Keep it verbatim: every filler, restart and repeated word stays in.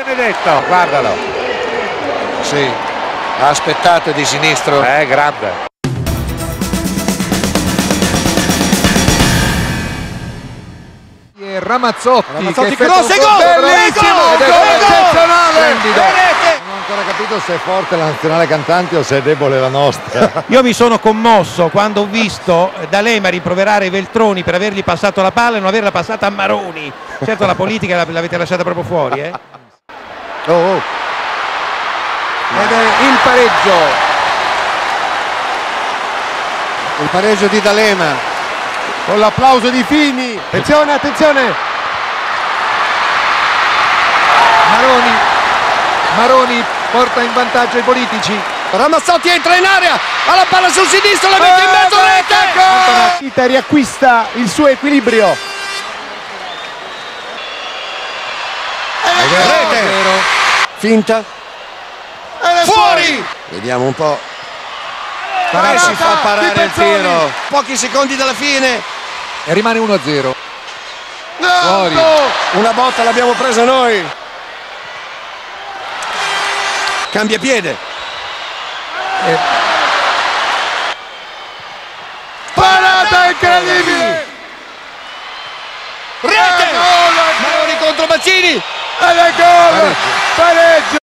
Benedetto, guardalo. Sì, ha aspettato di sinistro. Eh, grande. Ramazzotti, Ramazzotti che cross e effettua un gol! gol bellissimo, Gol! ed è Gol! eccezionale. Splendido. Non ho ancora capito se è forte la nazionale cantante o se è debole la nostra. Io mi sono commosso quando ho visto D'Alema rimproverare Veltroni per avergli passato la palla e non averla passata a Maroni. Certo la politica l'avete lasciata proprio fuori, eh? Oh, oh. Ed è il pareggio. Il pareggio di D'Alema. Con l'applauso di Fini. Attenzione, attenzione. Maroni. Maroni porta in vantaggio i politici. Ramazzotti entra in area, ha la palla sul sinistro, la mette in mezzo, rete! Gol! Riacquista il suo equilibrio. Rete! Finta. Fuori! Vediamo un po'. Poi si fa parare il tiro. Pochi secondi dalla fine. E rimane uno a zero. No! Fuori. Una botta l'abbiamo presa noi. Cambia piede. E... Parata incredibile. Rete! Maroni contro Mazzini. Ed è gol. Pareggio.